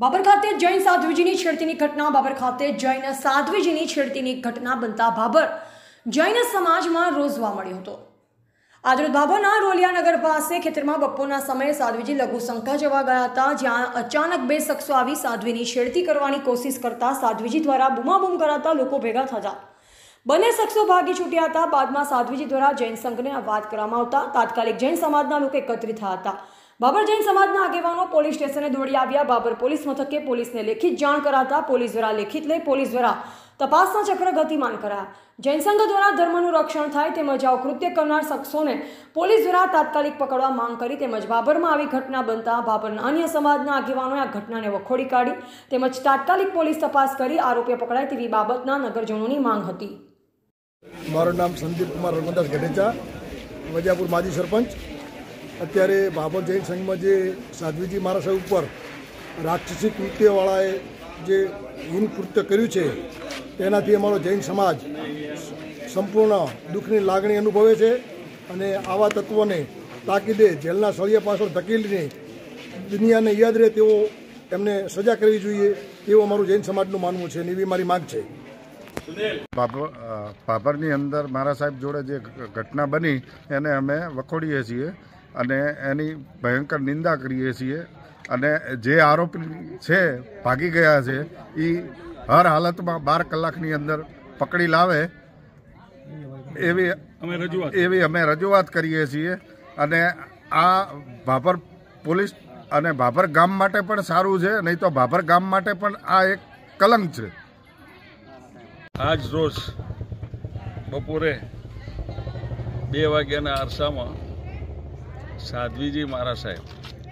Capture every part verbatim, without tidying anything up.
બાબર ખાતે જૈન સાધ્વીજીની છેડતીની ઘટના બાબર ખાતે જૈન સાધ્વીજીની છેડતીની ઘટના બનતા બાબર જૈન સમાજમાં રોષ જોવા મળ્યો હતો। આજરોજ બાબરના રોલિયાનગર પાસે ખેતરમાં બપોરના સમયે સાધ્વીજી લઘુશંકા જવા ગયા હતા, જ્યાં અચાનક બે શખ્સો આવી સાધ્વીની છેડતી કરવાની કોશિશ કરતા સાધ્વીજી દ્વારા બૂમાબૂમ કરાતા લોકો ભેગા થયા। બંને શખ્સો ભાગી છૂટ્યા હતા। બાદમાં સાધ્વીજી દ્વારા જૈન સંઘને વાત કરવામાં આવતા તાત્કાલિક જૈન સમાજના લોકો એકત્રિત થયા હતા। બાબર જૈન સમાજના આગેવાનો પોલીસ સ્ટેશને દોડી આવ્યા। બાબર પોલીસ મથકે પોલીસને લેખિત જાણ કરાતા પોલીસ દ્વારા લેખિત લઈ પોલીસ દ્વારા તપાસના ચક્ર ગતિમાન કરાયા। જૈન સંઘ દ્વારા ધર્મનું રક્ષણ થાય તેમજ આવું કૃત્ય કરનાર શખ્સોને પોલીસ દ્વારા તાત્કાલિક પકડવા માંગ કરી તેમજ બાબરમાં આવી ઘટના બનતા બાબરના અન્ય સમાજના આગેવાનોએ આ ઘટનાને વખોડી કાઢી તેમજ તાત્કાલિક પોલીસ તપાસ કરી આરોપીઓ પકડાય તેવી બાબતના નગરજનોની માંગ હતી। મારું નામ સંદીપ કુમાર રમદાસ ગઢેચા, વજાપુર માજી સરપંચ। અત્યારે બાબર જૈન સંઘમાં જે સાધ્વીજી મહારાજ ઉપર રાક્ષસી કૃત્યવાળાએ જે હિન કૃત્ય કર્યું છે તેનાથી અમારો જૈન સમાજ સંપૂર્ણ દુઃખની લાગણી અનુભવે છે અને આવા તત્વોને તાકીદે જેલના સળિયા પાછળ ધકેલીને દુનિયાને યાદ રહે તેવો એમને સજા કરવી જોઈએ તેવું અમારું જૈન સમાજનું માનવું છે અને એવી મારી માંગ છે। બાબર બાબરની અંદર મારા સાહેબ જોડે જે ઘટના બની એને અમે વખોડીએ છીએ અને એની ભયંકર નિંદા કરીએ છીએ અને જે આરોપી છે ભાગી ગયા છે એ હર હાલતમાં બાર કલાકની અંદર પકડી લાવે એવી અમે રજૂઆત એવી અમે રજૂઆત કરીએ છીએ અને આ બાબર પોલીસ અને બાબર ગામ માટે પણ સારું છે, નહીં તો બાબર ગામ માટે પણ આ એક કલંક છે। આજ રોજ બપોરે બે વાગ્યાના અરસામાં સાધ્વીજી મહારાજ સાહેબ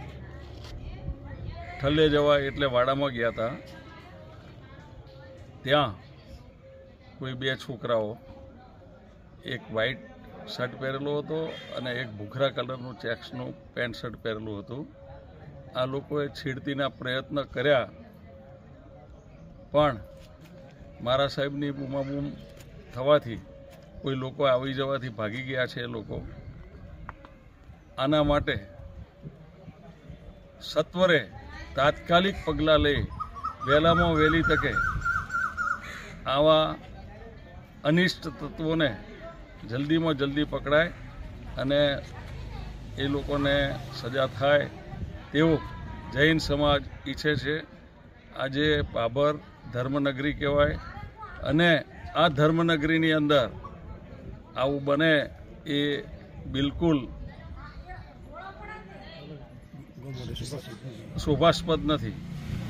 ઠલ્લે જવા એટલે વાડામાં ગયા હતા। ત્યાં કોઈ બે છોકરાઓ, એક વ્હાઈટ શર્ટ પહેરેલો હતો અને એક ભૂખરા કલરનું ચેક્સનું પેન્ટ શર્ટ પહેરેલું હતું। આ લોકોએ છેડતીના પ્રયત્ન કર્યા પણ મારા સાહેબની બૂમાબૂમ થવાથી કોઈ લોકો આવી જવાથી ભાગી ગયા છે। એ લોકો આના માટે સત્વરે તાત્કાલિક પગલાં લઈ વહેલામાં વહેલી તકે આવા અનિષ્ટ તત્વોને જલ્દીમાં જલ્દી પકડાય અને એ લોકોને સજા થાય તેવું જૈન સમાજ ઈચ્છે છે। આજે બાબર ધર્મનગરી કહેવાય અને આ ધર્મનગરીની અંદર આવું બને એ બિલકુલ શોભાસ્પદ નથી।